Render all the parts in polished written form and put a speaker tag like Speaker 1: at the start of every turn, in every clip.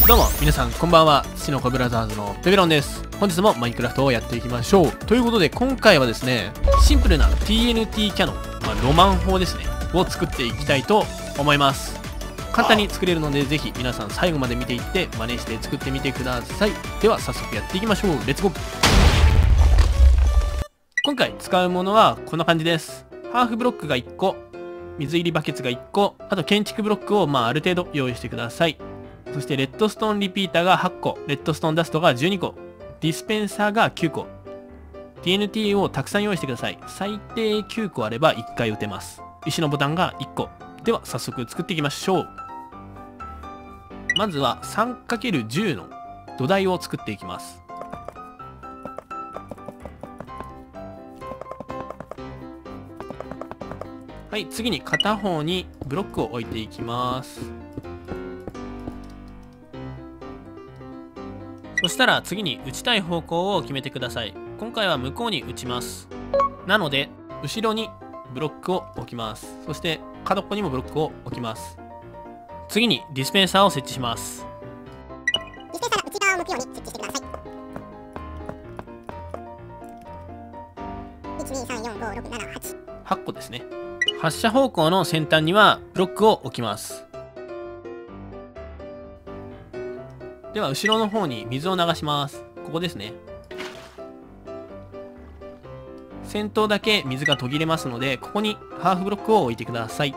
Speaker 1: どうも皆さんこんばんは。土の子ブラザーズのペペロンです。本日もマインクラフトをやっていきましょう。ということで今回はですね、シンプルな TNT キャノン、ロマン砲ですねを作っていきたいと思います。簡単に作れるのでぜひ皆さん最後まで見ていって真似して作ってみてください。では早速やっていきましょう。レッツゴー。今回使うものはこんな感じです。ハーフブロックが1個、水入りバケツが1個、あと建築ブロックをある程度用意してください。そしてレッドストーンリピーターが8個、レッドストーンダストが12個、ディスペンサーが9個、TNT をたくさん用意してください。最低9個あれば1回撃てます。石のボタンが1個。では早速作っていきましょう。まずは 3×10 の土台を作っていきます。はい、次に片方にブロックを置いていきます。そしたら次に打ちたい方向を決めてください。今回は向こうに打ちます。なので後ろにブロックを置きます。そして角っこにもブロックを置きます。次にディスペンサーを設置します。
Speaker 2: ディスペンサーの内側を向くように設置してください。123456788
Speaker 1: 8個ですね。発射方向の先端にはブロックを置きます。では後ろの方に水を流します。ここですね。先頭だけ水が途切れますので、ここにハーフブロックを置いてください。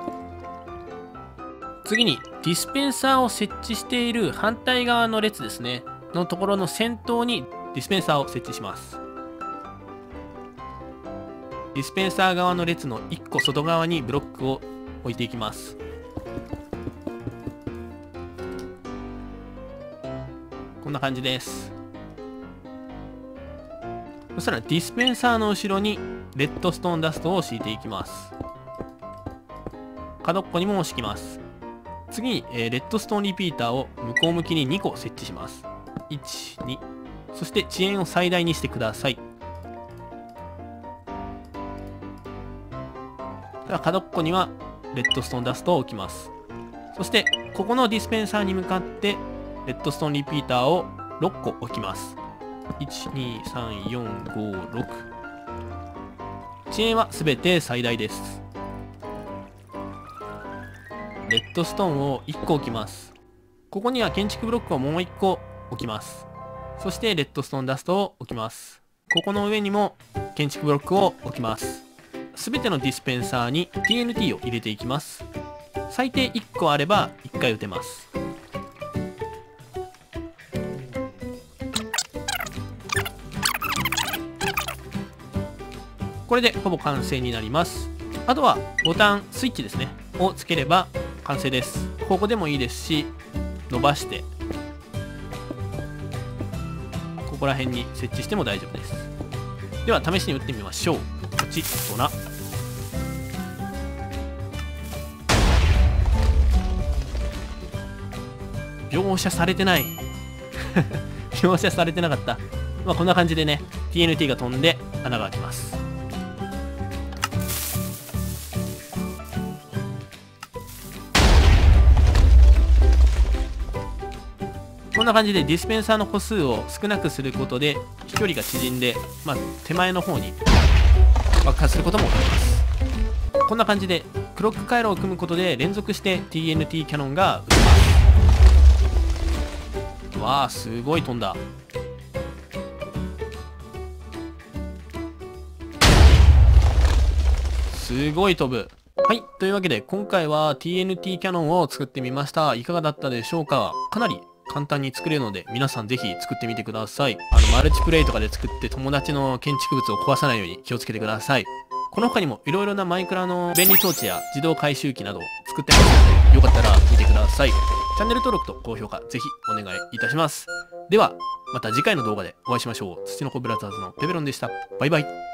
Speaker 1: 次にディスペンサーを設置している反対側の列ですねのところの先頭にディスペンサーを設置します。ディスペンサー側の列の1個外側にブロックを置いていきます。こんな感じです。そしたらディスペンサーの後ろにレッドストーンダストを敷いていきます。角っこにも敷きます。次に、レッドストーンリピーターを向こう向きに2個設置します。1、2。そして遅延を最大にしてください。角っこにはレッドストーンダストを置きます。そしてここのディスペンサーに向かってレッドストーンリピーターを6個置きます。1234566。遅延は全て最大です。レッドストーンを1個置きます。ここには建築ブロックをもう1個置きます。そしてレッドストーンダストを置きます。ここの上にも建築ブロックを置きます。すべてのディスペンサーに TNT を入れていきます。最低1個あれば1回撃てます。これでほぼ完成になります。あとはボタンスイッチですねをつければ完成です。ここでもいいですし、伸ばしてここら辺に設置しても大丈夫です。では試しに撃ってみましょう。ポチッとな。描写されてない描写されてなかった。こんな感じでね TNT が飛んで穴が開きます。こんな感じでディスペンサーの個数を少なくすることで飛距離が縮んで、手前の方に爆発することもできます。こんな感じでクロック回路を組むことで連続して TNT キャノンが撃てます。わあ、すごい飛んだ。すごい飛ぶ。はい、というわけで今回は TNT キャノンを作ってみました。いかがだったでしょうか。かなり簡単に作れるので皆さんぜひ作ってみてください。マルチプレイとかで作って友達の建築物を壊さないように気をつけてください。この他にもいろいろなマイクラの便利装置や自動回収機などを作ってますのでよかったら見てください。チャンネル登録と高評価ぜひお願いいたします。ではまた次回の動画でお会いしましょう。土の子ブラザーズのペペロンでした。バイバイ。